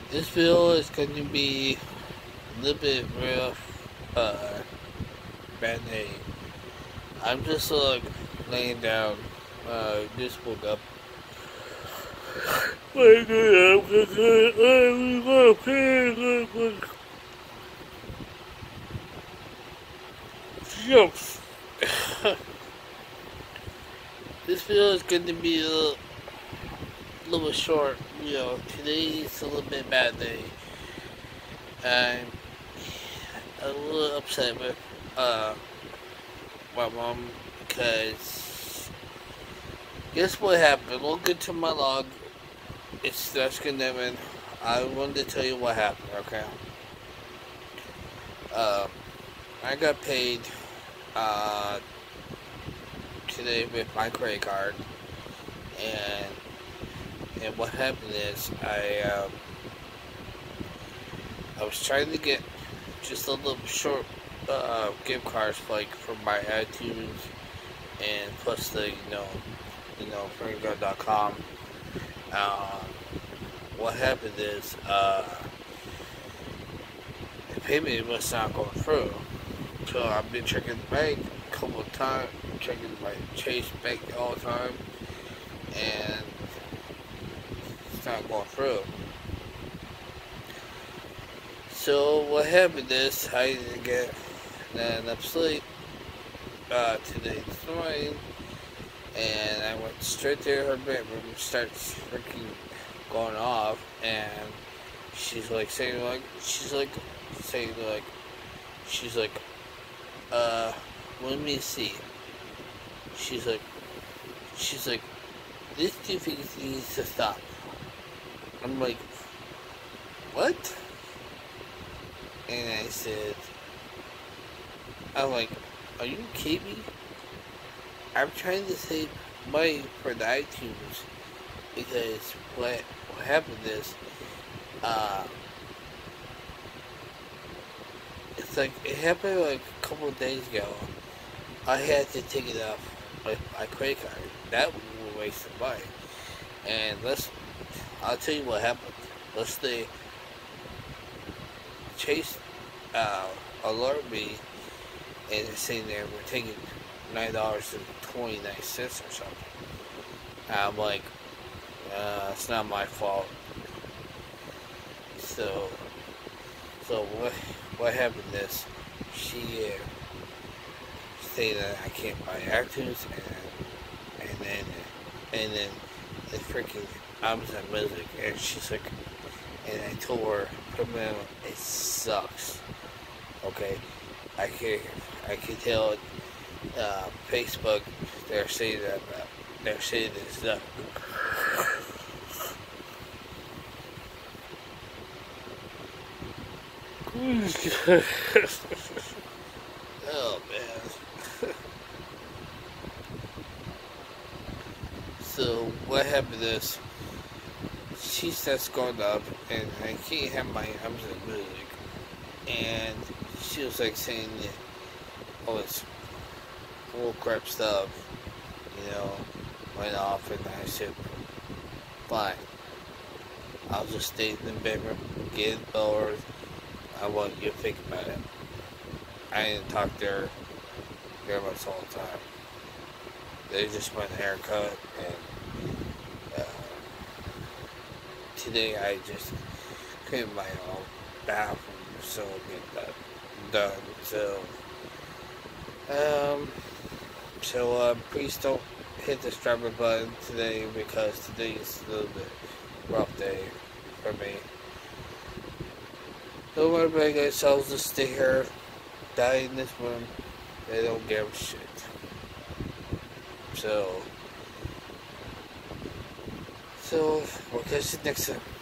This video is going to be a little bit rough, bad day. I'm just laying down, just woke up. This video is going to be a little bit short. You know, today's a little bit bad day. I'm a little upset with my mom because guess what happened? Look into my log. It's Jessica Nevin. I wanted to tell you what happened. Okay. I got paid today with my credit card, and what happened is I was trying to get just a little short gift cards like for my iTunes and plus the FrankGuard.com. What happened is the payment was not going through. So I've been checking the bank a couple of times, checking my Chase bank all the time, and it's not going through. So what happened is I didn't get enough sleep today this morning, and I went straight to her bedroom, starts freaking going off, and she's like, let me see. She's like, this toothpaste needs to stop. I'm like, what? And I said, I'm like, are you kidding me? I'm trying to save money for the iTunes because what happened is, it's like, it happened like a couple of days ago. I had to take it off my credit card. That was a waste of money. And I'll tell you what happened. Let's say Chase alert me and it's saying that we're taking $9.29 or something. I'm like, it's not my fault. So what happened is she saying that I can't buy iTunes and then the freaking Amazon Music, and she's like, and I told her, it sucks. Okay, I can tell Facebook they're saying that they're saying this stuff. Oh man. So what happened is she starts going up and I can't have my Amazon Music, and she was like saying that all this bull crap stuff, went off, and I said, fine, I'll just stay in the bedroom, get it lowered. I want you to think about it. I didn't talk to her very much all the time. They just went haircut, and today I just cleaned my own bathroom so get that done. So please don't hit the subscribe button today because today is a little bit rough day for me. Don't worry about guys, I'll just stay here, die in this room. They don't give a shit. So we'll catch you next time.